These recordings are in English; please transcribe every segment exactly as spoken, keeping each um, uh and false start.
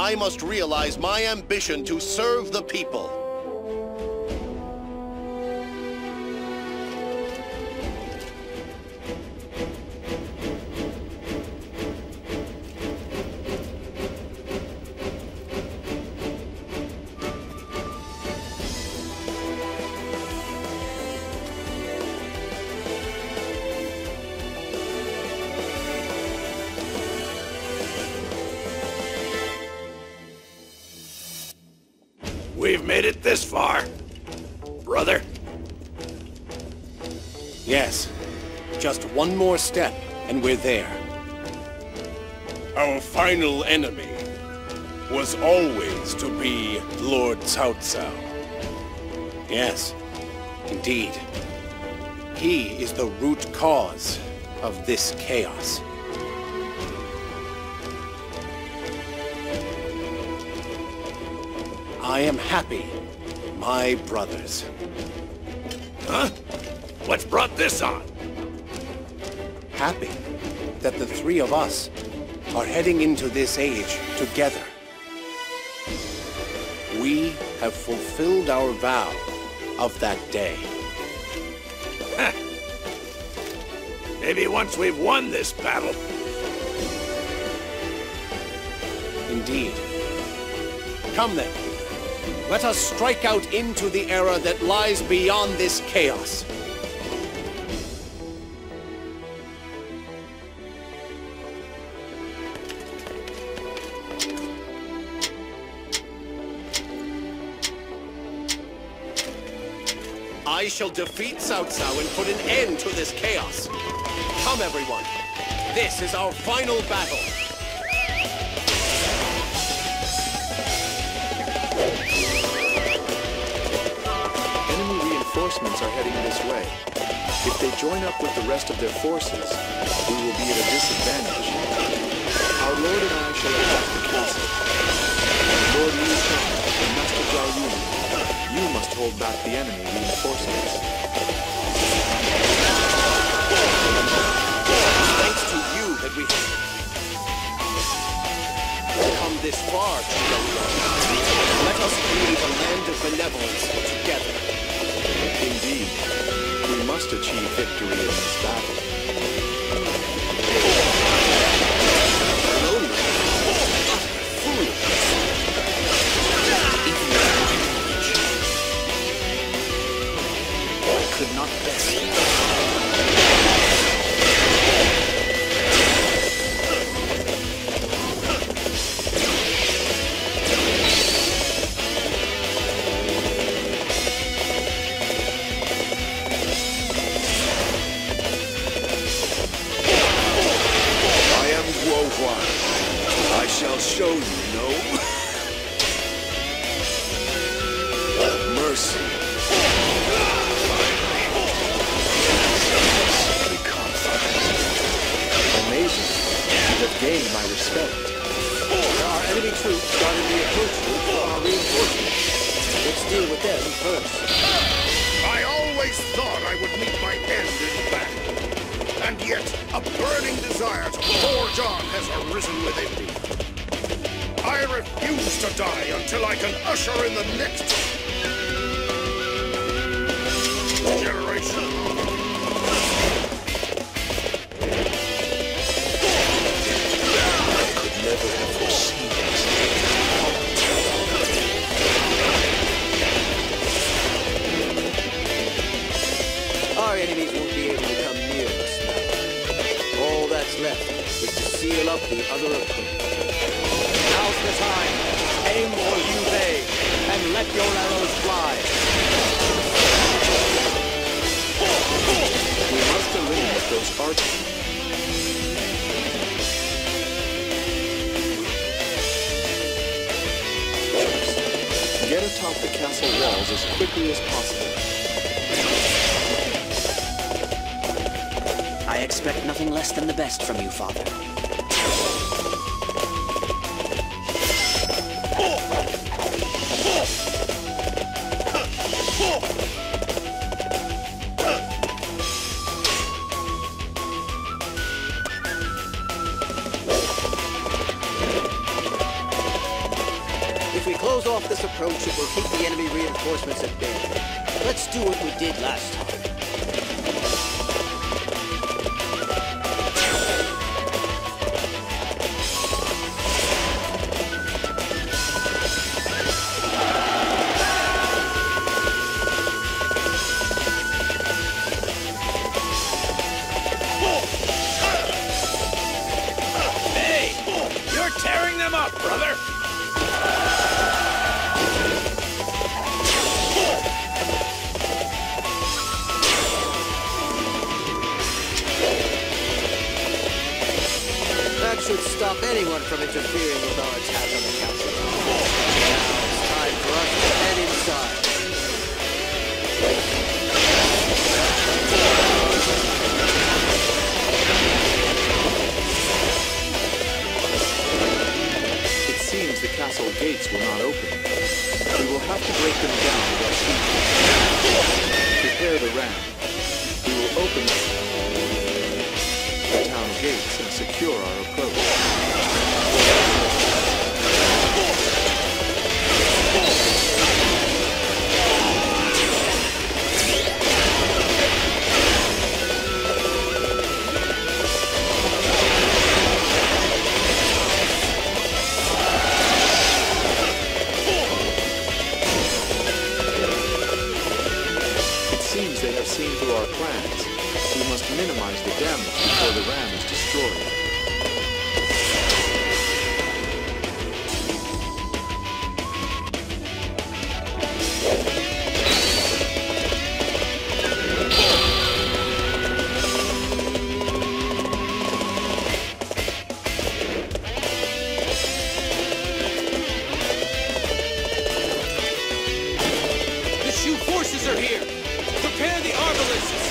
I must realize my ambition to serve the people. We've made it this far, brother. Yes. Just one more step, and we're there. Our final enemy was always to be Lord Cao Cao. Yes, indeed. He is the root cause of this chaos. I am happy, my brothers. Huh? What's brought this on? Happy that the three of us are heading into this age together. We have fulfilled our vow of that day. Maybe once we've won this battle. Indeed. Come then. Let us strike out into the era that lies beyond this chaos. I shall defeat Cao Cao and put an end to this chaos. Come, everyone. This is our final battle. Reinforcements are heading this way. If they join up with the rest of their forces, we will be at a disadvantage. Our lord and I shall attack the castle. Lord Liu Shan and Master Zhao Yun, you must hold back the enemy reinforcements. Thanks to you that we have come this far, Zhao Yun. Let us create a land of benevolence together. Indeed, we must achieve victory in this battle. I could not best. I shall show you no mercy. Amazing. You have gained my respect. There are enemy troops guarding the approach route for our reinforcements. Let's deal with them first. I always thought I would meet my end in battle. And yet, a burning desire to forge on has arisen within me. I refuse to die until I can usher in the next generation. I could never have foreseen this. Our enemies won't be able to come near us now. All that's left is to seal up the other approach. Now's the time. Aim for Liu Bei and let your arrows fly. We must eliminate those archers. Get atop the castle walls as quickly as possible. I expect nothing less than the best from you, Father. off this approach, it will keep the enemy reinforcements at bay. Let's do what we did last time. Tearing them up, brother! That should stop anyone from interfering with our attack on the castle. Now it's time for us to head inside. The castle gates will not open. We will have to break them down with our siege. Prepare the ram. We will open the town gates and secure our approach. They have seen through our plans. We must minimize the damage before the ram is destroyed. The Shu forces are here! Prepare the arbalists!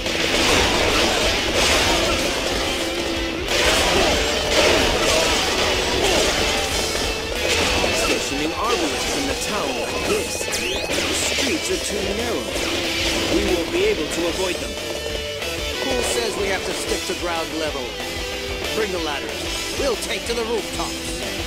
Stationing arbalists in the town like this. The streets are too narrow. We won't be able to avoid them. Who says we have to stick to ground level? Bring the ladders. We'll take to the rooftops.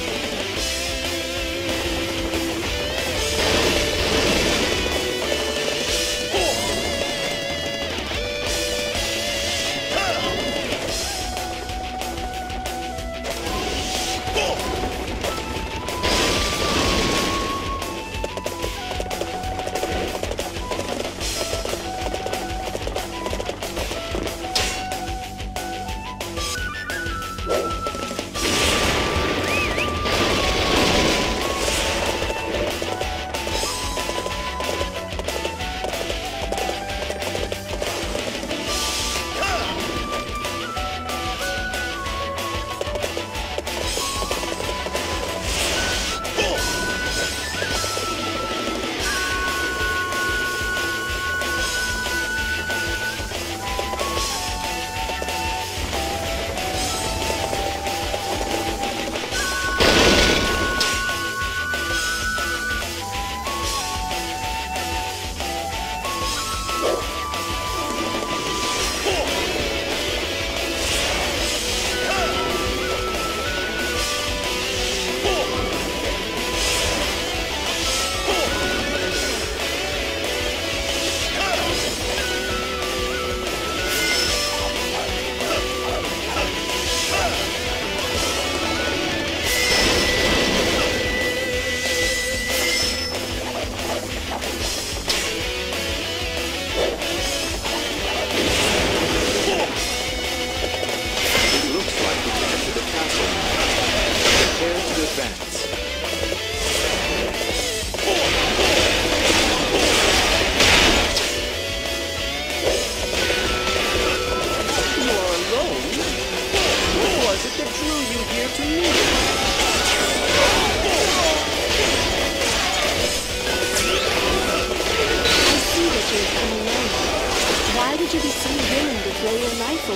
would you be so willing to throw your life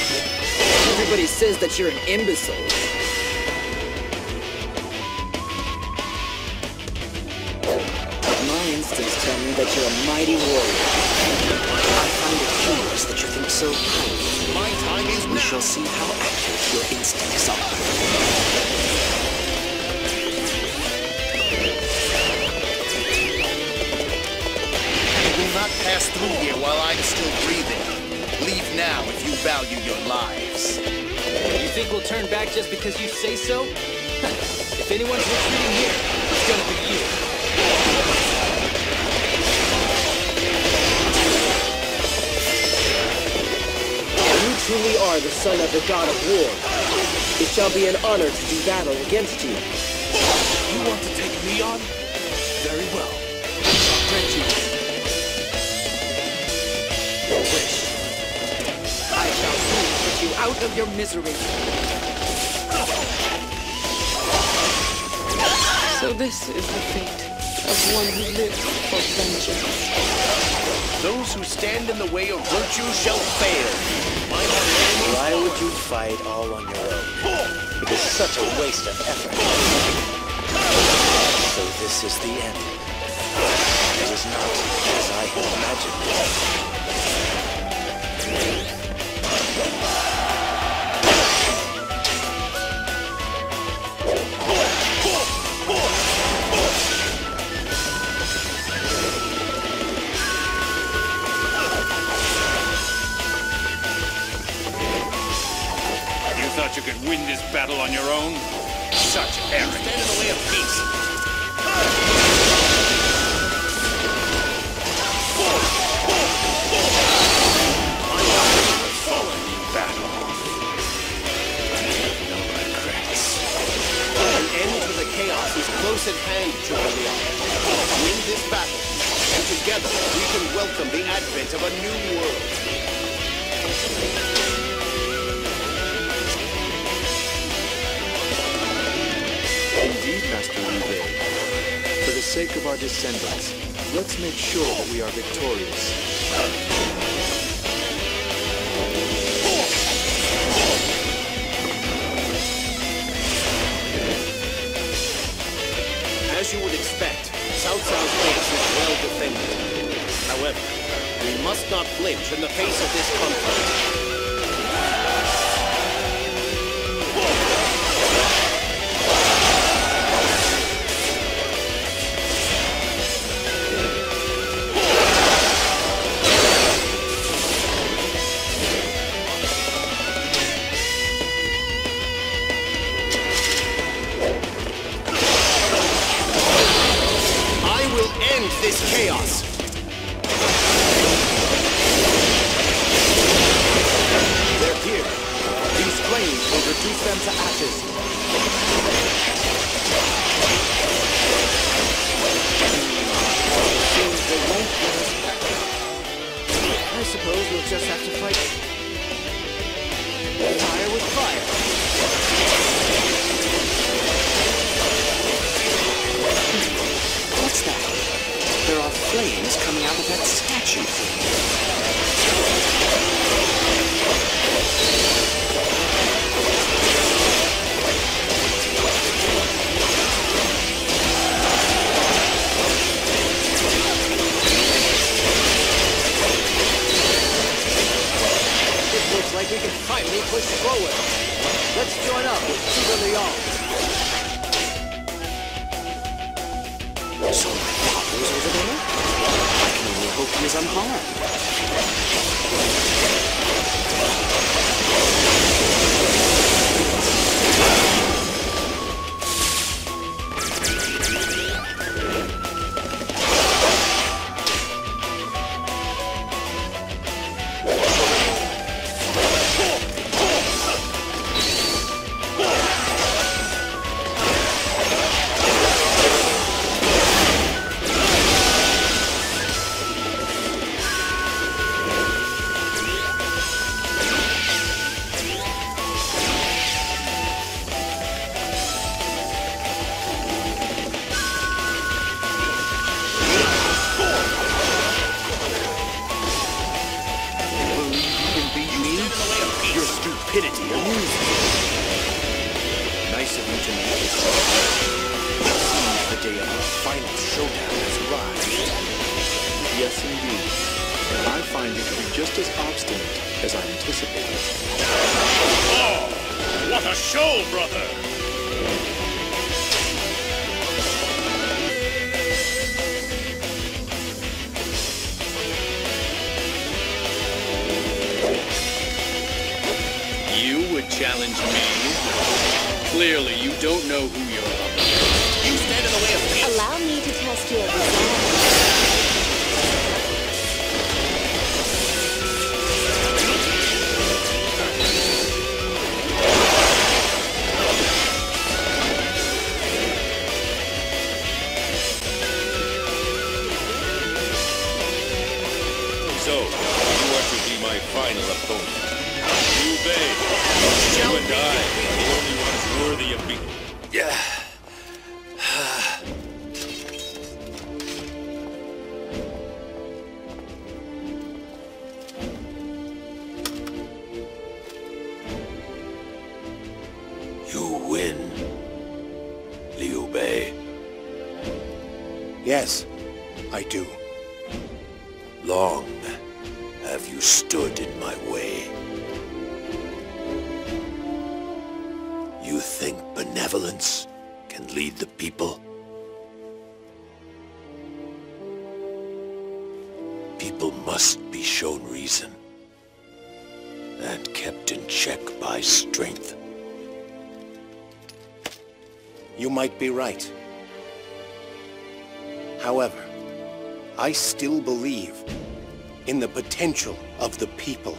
away? Everybody says that you're an imbecile. My instincts tell me that you're a mighty warrior. I find it curious that you think so highly. My time is now. We shall see how accurate your instincts are. pass through here while I'm still breathing. Leave now if you value your lives. You think we'll turn back just because you say so? If anyone's retreating here, it's gonna be you. You truly are the son of the god of war. It shall be an honor to do battle against you. You want to take me on? Very well. I'll grant you your wish. I shall soon put you out of your misery. So this is the fate of one who lives for vengeance. Those who stand in the way of virtue shall fail. Why would you fight all on your own? It is such a waste of effort. So this is the end. It was not as I had imagined. Thought you could win this battle on your own? Such arrogance. Stand in the way of peace. Fallen in battle. No regrets. An end to the chaos is close at hand, Jubileon. Win this battle, and together we can welcome the advent of a new world. Indeed, Master Liu Bei. For the sake of our descendants, let's make sure that we are victorious. As you would expect, Cao Cao's base is well defended. However, we must not flinch in the face of this conflict. This chaos. They're here. These flames will reduce them to ashes. Seems they won't get us back. I suppose we'll just have to fight fire with fire. What's that? There are flames coming out of that statue. It looks like we can finally push forward. Let's join up with Zhuge Liang. So my father's over there? I can only hope he is unharmed. Stupidity amuses me. Nice of you to make this. It seems the day of our final showdown has arrived. Yes, indeed. And I find you to be just as obstinate as I anticipated. Oh, what a show, brother! Clearly, you don't know who you're up against. You stand in the way of peace. Allow me to test your resolve. So, you are to be my final opponent. Liu Bei. You and I, the only ones worthy of beating. Yeah. You win, Liu Bei. Yes, I do. Long have you stood in my way. You think benevolence can lead the people? People must be shown reason and kept in check by strength. You might be right. However, I still believe in the potential of the people.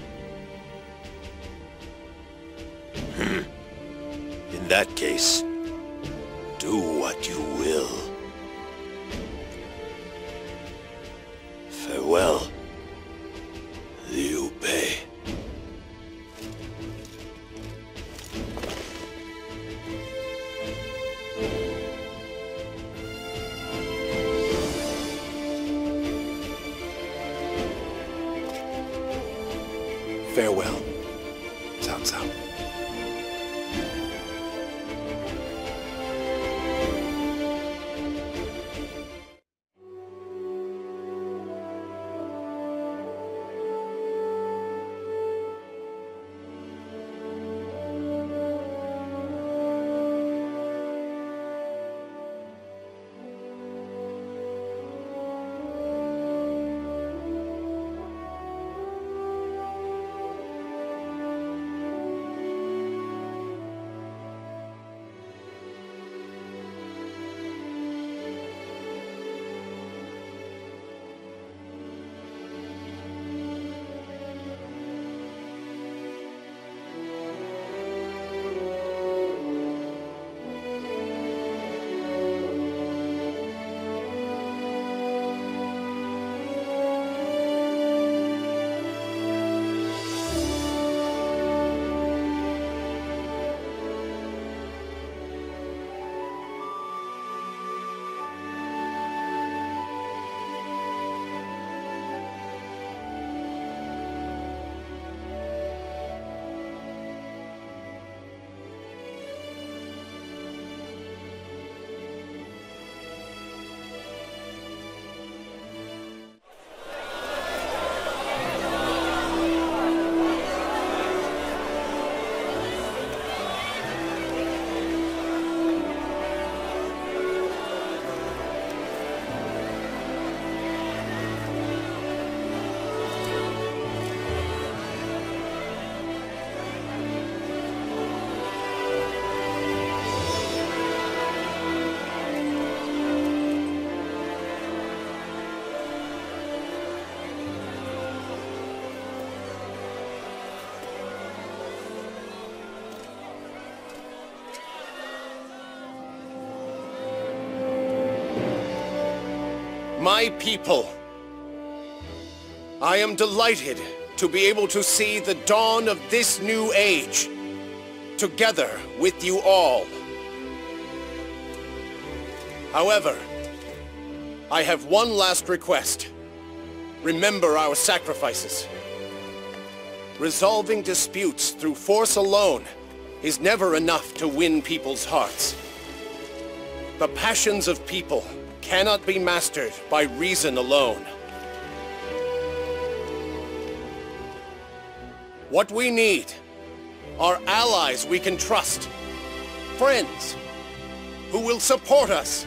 Hmm. In that case, do what you will. Farewell, Liu Bei. Farewell, Cao Cao. My people, I am delighted to be able to see the dawn of this new age, together with you all. However, I have one last request. Remember our sacrifices. Resolving disputes through force alone is never enough to win people's hearts. The passions of people cannot be mastered by reason alone. What we need are allies we can trust, friends who will support us.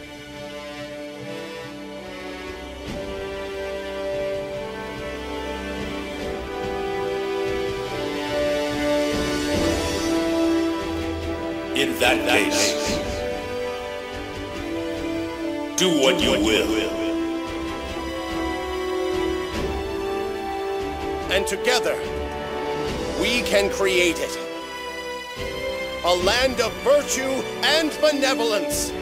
In that pace, do what you will. And together, we can create it. A land of virtue and benevolence.